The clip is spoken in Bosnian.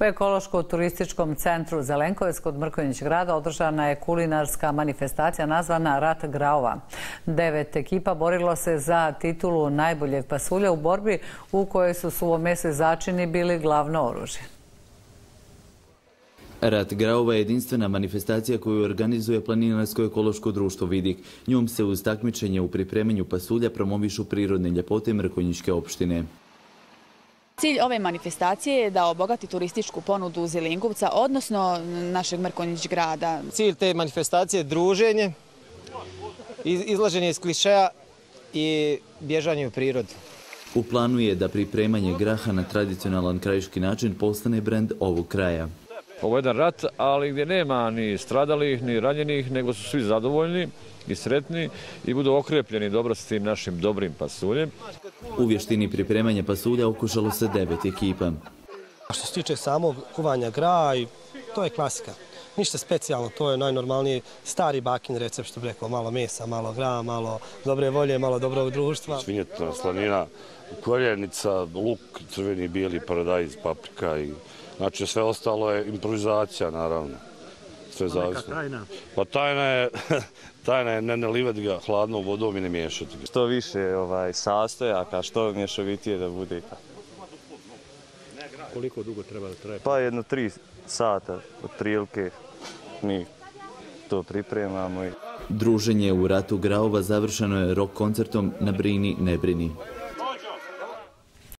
U ekološko-turističkom centru Zelenkovec kod Mrkonjić grada održana je kulinarska manifestacija nazvana Rat graova. 9 ekipa borilo se za titulu najboljeg pasulja u borbi u kojoj su suvomesni začini bili glavno oružje. Rat graova je jedinstvena manifestacija koju organizuje Planinarsko ekološko društvo Vidik. Njom se uz takmičenje u pripremanju pasulja promovišu prirodne ljepote Mrkonjićke opštine. Cilj ove manifestacije je da obogati turističku ponudu Zelenkovca, odnosno našeg Mrkonjić grada. Cilj te manifestacije je druženje, izlaženje iz klišeja i bježanje u prirodu. U planu je da pripremanje graha na tradicionalan krajiški način postane brend ovog kraja. Ovo je jedan rat, ali gdje nema ni stradalih, ni ranjenih, nego su svi zadovoljni i sretni i budu okrepljeni dobro s tim našim dobrim pasuljem. U vještini pripremanja pasulja okušalo se 9 ekipa. Što se tiče samog kuvanja graha, to je klasika. Ništa specijalno, to je najnormalniji stari bakin recept, što bi rekao, malo mesa, malo graha, malo dobre volje, malo dobrog društva. Svinjetna slanina, koljenica, luk, crveni, bijeli, paradajz, paprika i znači sve ostalo je improvizacija, naravno. Sve zavisno. Pa tajna je ne nalivati ga hladnom vodom i ne miješati ga. Što više sastojaka, što mješovitije da bude. Koliko dugo treba da traje? Pa jedno 3 sata otprilike mi to pripremamo. Druženje u Ratu graova završeno je rock koncertom Na brini, ne brini.